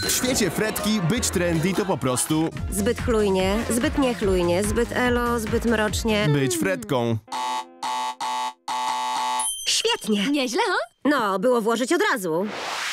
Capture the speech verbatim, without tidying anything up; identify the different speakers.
Speaker 1: W świecie Fredki być trendy to po prostu
Speaker 2: Zbyt chlujnie, zbyt niechlujnie, zbyt elo, zbyt mrocznie.
Speaker 1: być Fredką.
Speaker 2: Świetnie!
Speaker 3: Nieźle, ha?
Speaker 2: No, było włożyć od razu.